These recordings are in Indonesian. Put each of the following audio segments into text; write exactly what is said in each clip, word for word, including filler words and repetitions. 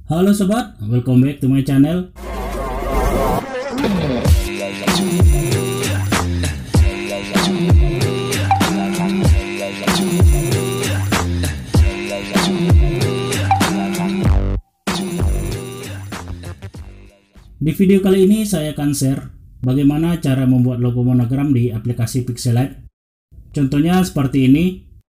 Halo sobat, welcome back to my channel. Di video kali ini saya akan share bagaimana cara membuat logo monogram di aplikasi Pixelite. Contohnya seperti ini.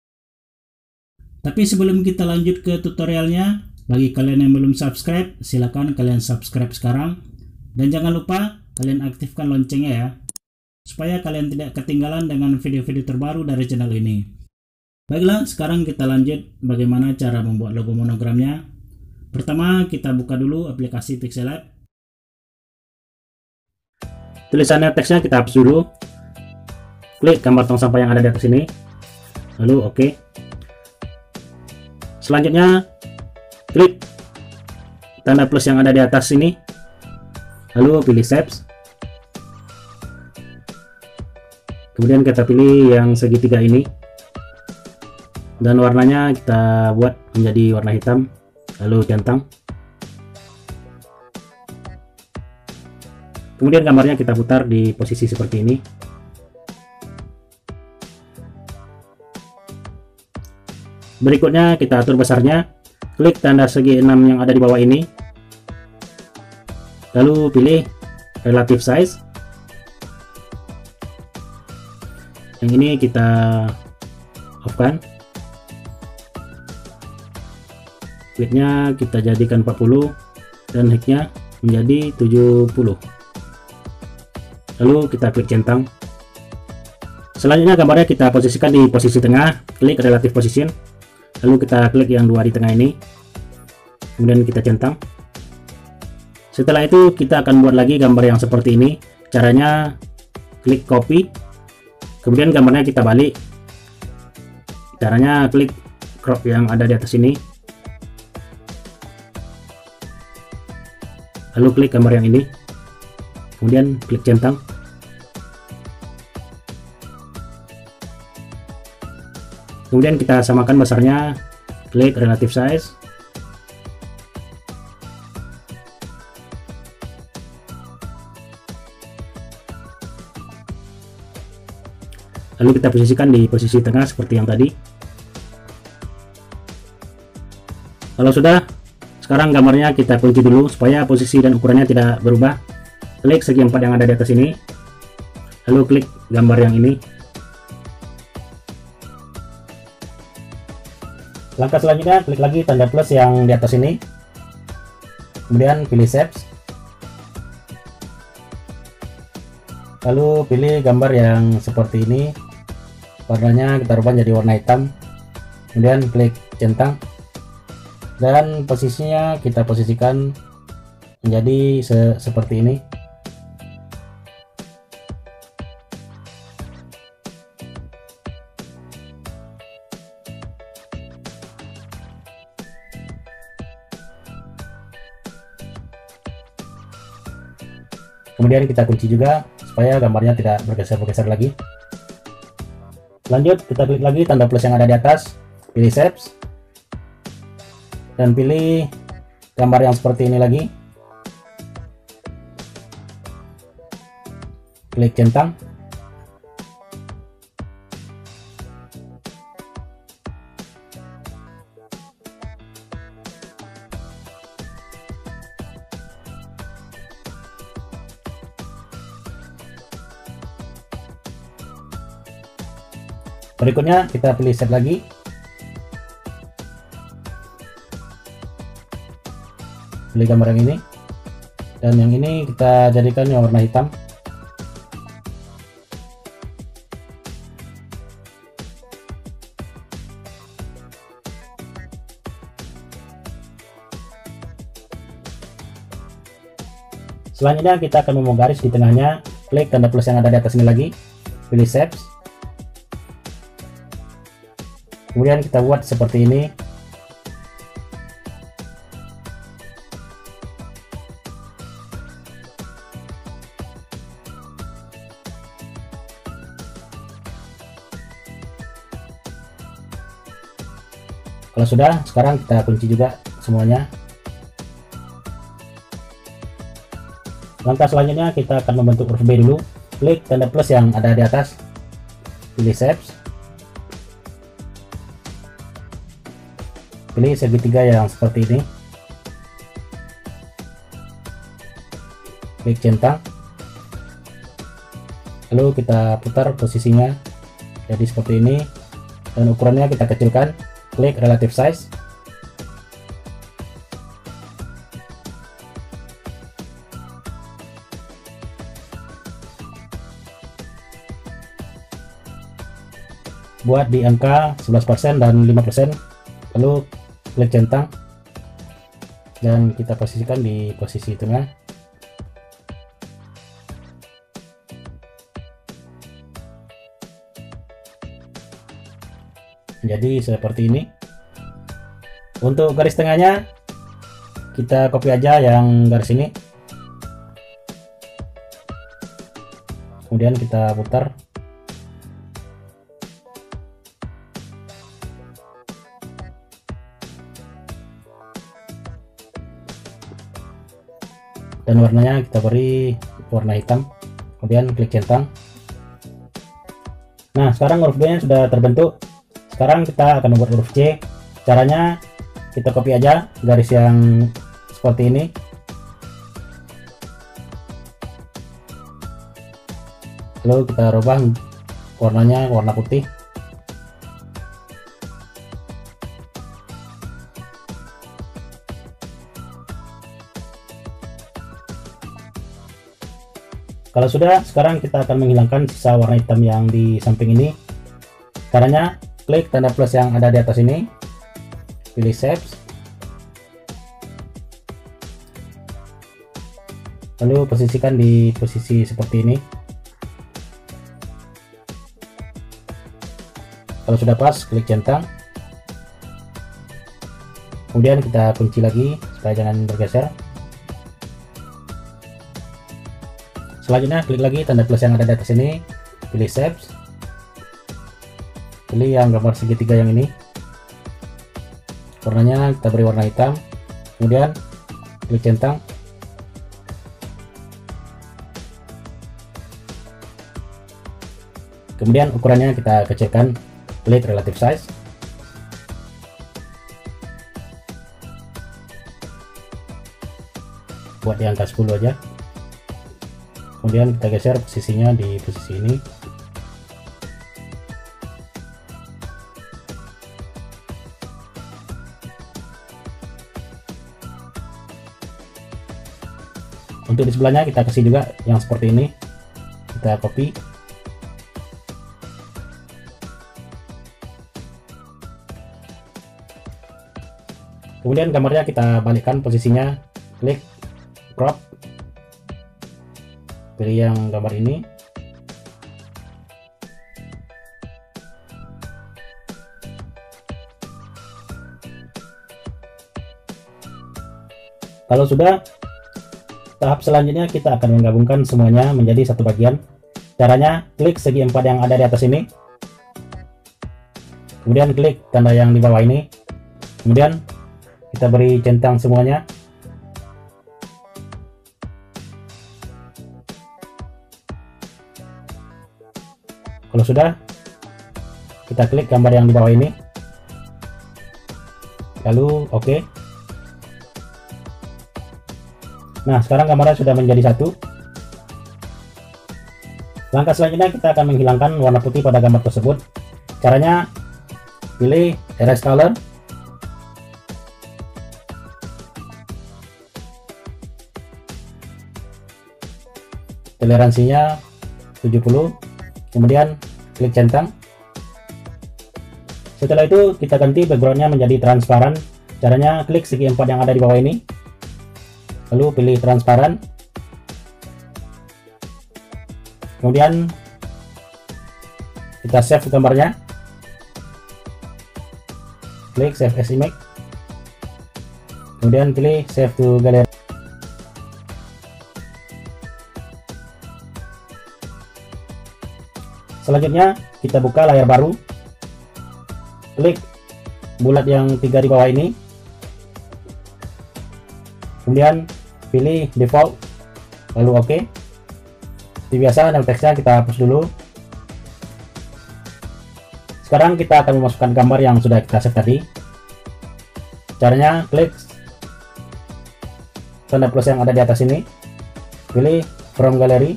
Tapi sebelum kita lanjut ke tutorialnya, bagi kalian yang belum subscribe, silakan kalian subscribe sekarang. Dan jangan lupa kalian aktifkan loncengnya ya, supaya kalian tidak ketinggalan dengan video-video terbaru dari channel ini. Baiklah, sekarang kita lanjut bagaimana cara membuat logo monogramnya. Pertama, kita buka dulu aplikasi Pixelite. Tulisannya, teksnya kita hapus dulu. Klik gambar tong sampah yang ada di atas ini, lalu oke. Okay. Selanjutnya klik tanda plus yang ada di atas ini, lalu pilih shapes. Kemudian kita pilih yang segitiga ini, dan warnanya kita buat menjadi warna hitam, lalu centang. Kemudian gambarnya kita putar di posisi seperti ini. Berikutnya kita atur besarnya. Klik tanda segi enam yang ada di bawah ini, lalu pilih relative size. Yang ini kita off-kan. Width-nya kita jadikan empat puluh dan height-nya menjadi tujuh puluh. Lalu kita klik centang. Selanjutnya gambarnya kita posisikan di posisi tengah. Klik relative position, lalu kita klik yang dua di tengah ini, kemudian kita centang. Setelah itu kita akan buat lagi gambar yang seperti ini. Caranya klik copy, kemudian gambarnya kita balik. Caranya klik crop yang ada di atas ini, lalu klik gambar yang ini, kemudian klik centang. Kemudian kita samakan besarnya, klik relative size. Lalu kita posisikan di posisi tengah seperti yang tadi. Kalau sudah, sekarang gambarnya kita kunci dulu supaya posisi dan ukurannya tidak berubah. Klik segi empat yang ada di atas ini, lalu klik gambar yang ini. Langkah selanjutnya, klik lagi tanda plus yang di atas ini, kemudian pilih shapes, lalu pilih gambar yang seperti ini. Warnanya kita rubah jadi warna hitam, kemudian klik centang, dan posisinya kita posisikan menjadi se seperti ini. Kemudian kita kunci juga supaya gambarnya tidak bergeser-bergeser lagi. Lanjut, kita klik lagi tanda plus yang ada di atas, pilih shapes, dan pilih gambar yang seperti ini lagi. Klik centang. Berikutnya kita pilih shape lagi, pilih gambar yang ini, dan yang ini kita jadikan yang warna hitam. Selanjutnya kita akan membuat garis di tengahnya. Klik tanda plus yang ada di atas ini lagi, pilih shapes, kemudian kita buat seperti ini. Kalau sudah, sekarang kita kunci juga semuanya. Langkah selanjutnya kita akan membentuk huruf B dulu. Klik tanda plus yang ada di atas, pilih shapes, pilih segitiga yang seperti ini, klik centang, lalu kita putar posisinya jadi seperti ini, dan ukurannya kita kecilkan. Klik relative size, buat di angka sebelas persen dan lima persen, lalu klik centang dan kita posisikan di posisi tengah. Jadi seperti ini. Untuk garis tengahnya kita copy aja yang garis ini, kemudian kita putar. Dan warnanya kita beri warna hitam, kemudian klik centang. Nah, sekarang huruf B nya sudah terbentuk. Sekarang kita akan membuat huruf C. Caranya kita copy aja garis yang seperti ini, lalu kita rubah warnanya warna putih. Kalau sudah, sekarang kita akan menghilangkan sisa warna hitam yang di samping ini. Caranya klik tanda plus yang ada di atas ini, pilih shapes, lalu posisikan di posisi seperti ini. Kalau sudah pas, klik centang, kemudian kita kunci lagi supaya jangan bergeser. Selanjutnya klik lagi tanda plus yang ada di atas ini, pilih shapes, pilih yang gambar segitiga yang ini, warnanya kita beri warna hitam, kemudian klik centang, kemudian ukurannya kita kecilkan, klik relative size, buat di angka sepuluh aja, kemudian kita geser posisinya di posisi ini. Untuk di sebelahnya kita kasih juga yang seperti ini, kita copy, kemudian gambarnya kita balikkan posisinya, klik crop, pilih yang gambar ini, kalau sudah, tahap selanjutnya kita akan menggabungkan semuanya menjadi satu bagian. Caranya klik segi empat yang ada di atas ini, kemudian klik tanda yang di bawah ini, kemudian kita beri centang semuanya. Kalau sudah, kita klik gambar yang di bawah ini, lalu oke. Nah, sekarang gambarnya sudah menjadi satu. Langkah selanjutnya kita akan menghilangkan warna putih pada gambar tersebut. Caranya pilih erase color, toleransinya tujuh puluh, kemudian klik centang. Setelah itu kita ganti backgroundnya menjadi transparan. Caranya klik segi empat yang ada di bawah ini, lalu pilih transparan, kemudian kita save gambarnya, klik save as image, kemudian pilih save to gallery. Selanjutnya kita buka layar baru, klik bulat yang tiga di bawah ini, kemudian pilih default, lalu oke. Seperti biasa, name text-nya kita hapus dulu. Sekarang kita akan memasukkan gambar yang sudah kita save tadi. Caranya, klik tanda plus yang ada di atas ini, pilih from gallery,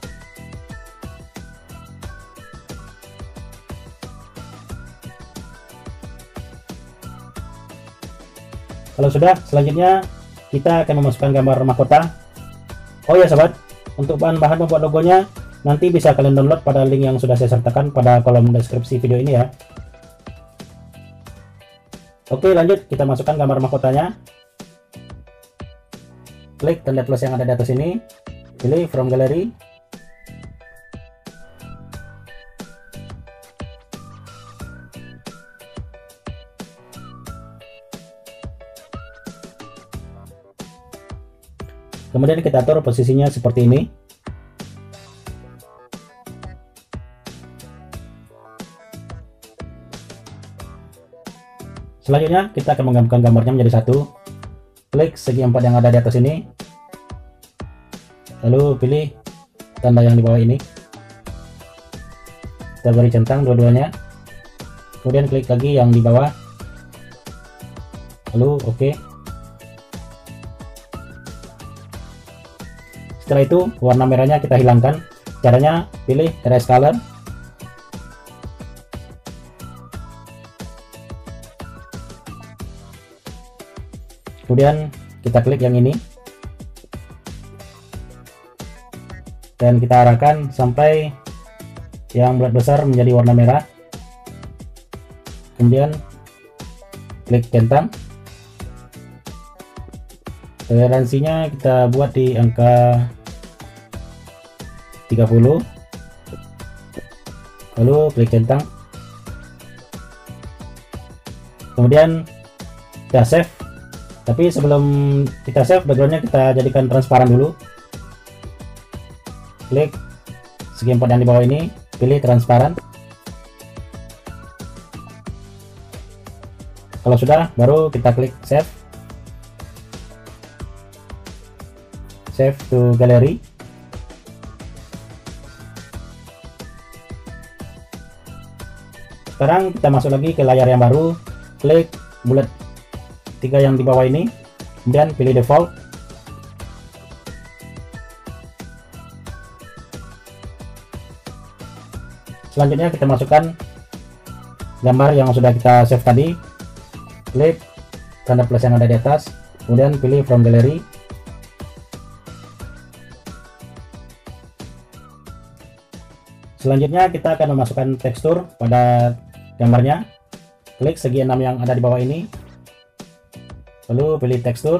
kalau sudah, selanjutnya kita akan memasukkan gambar mahkota. Oh ya sobat, untuk bahan-bahan membuat logonya nanti bisa kalian download pada link yang sudah saya sertakan pada kolom deskripsi video ini ya. Oke, lanjut, kita masukkan gambar mahkotanya. Klik tanda plus yang ada di atas ini, pilih from gallery, kemudian kita atur posisinya seperti ini. Selanjutnya kita akan menggabungkan gambarnya menjadi satu. Klik segi empat yang ada di atas ini, lalu pilih tanda yang di bawah ini, kita beri centang dua-duanya, kemudian klik lagi yang di bawah, lalu oke. Setelah itu warna merahnya kita hilangkan. Caranya, pilih erase color, kemudian kita klik yang ini dan kita arahkan sampai yang bulat besar menjadi warna merah, kemudian klik centang. Toleransinya kita buat di angka tiga puluh, lalu klik centang, kemudian kita save. Tapi sebelum kita save, backgroundnya kita jadikan transparan dulu. Klik segi empat yang di bawah ini, pilih transparan. Kalau sudah, baru kita klik save, save to gallery. Sekarang kita masuk lagi ke layar yang baru, klik bulat tiga yang di bawah ini, kemudian pilih default. Selanjutnya kita masukkan gambar yang sudah kita save tadi, klik tanda plus yang ada di atas, kemudian pilih from gallery, selanjutnya kita akan memasukkan tekstur pada gambarnya. Klik segi enam yang ada di bawah ini, lalu pilih tekstur,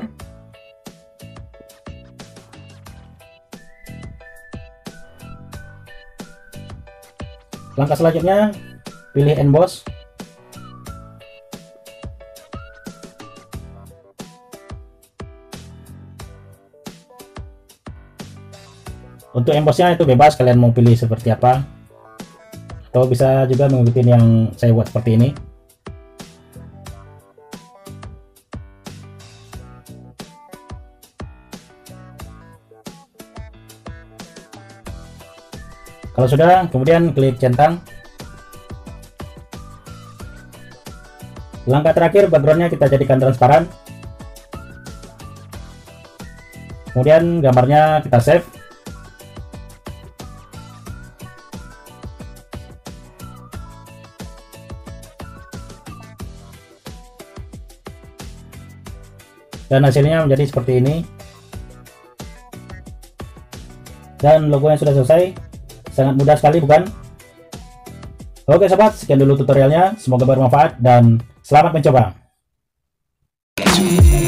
langkah selanjutnya pilih emboss, untuk embossnya itu bebas, kalian mau pilih seperti apa, atau bisa juga mengikuti yang saya buat seperti ini. Kalau sudah, kemudian klik centang. Langkah terakhir, backgroundnya kita jadikan transparan. Kemudian gambarnya kita save. Dan hasilnya menjadi seperti ini. Dan logonya sudah selesai. Sangat mudah sekali, bukan? Oke sobat, sekian dulu tutorialnya. Semoga bermanfaat dan selamat mencoba.